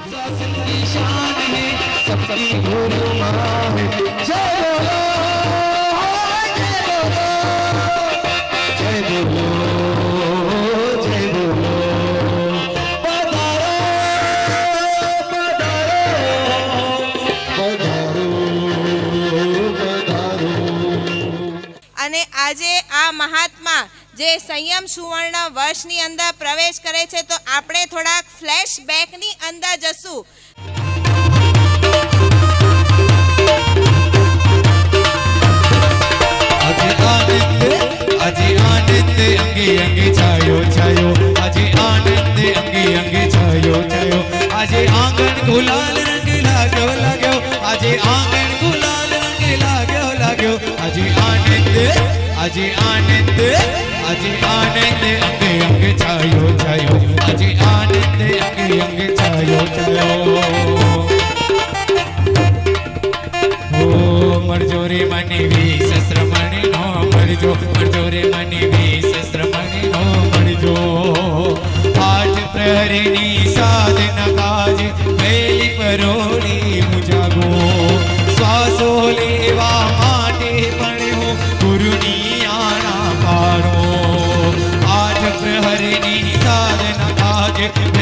की शान है, सबकी गुरु माँ है। जय बोलो, जय बोलो, जय बोलो, पधारो, पधारो, पधारो, पधारो। અને આજે આ મહાત્મા જે સંયમ સુવર્ણ વર્ષની અંદર પ્રવેશ કરે છે, તો આપણે થોડાક ફ્લેશબેકની અંદર જશું। આજે આનંદ અંગે અંગે છાયો છાયો, આજે આનંદ અંગે અંગે છાયો છાયો, આજે આંગણ ગુલાલ રંગ લાગ્યો લાગ્યો, આજે આંગણ ગુલાલ રંગ લાગ્યો લાગ્યો, આજે આનંદ, આજે આનંદ, આજે આનંદ અંગે અંગે છાયો છાયો, આજે આનંદ અંગે અંગે છાયો છાયો। मरजो रे मनी वी शस्त्रमणि नो मरजो, मरजो रे मनी वी शस्त्रमणि नो मरजो। आठ प्रहरीनी साधन काज वेली परोली मुजागो, श्वासो लेवा माटे पण्यो गुरुनी आना पाड़ो। आठ प्रहरीनी साधन काज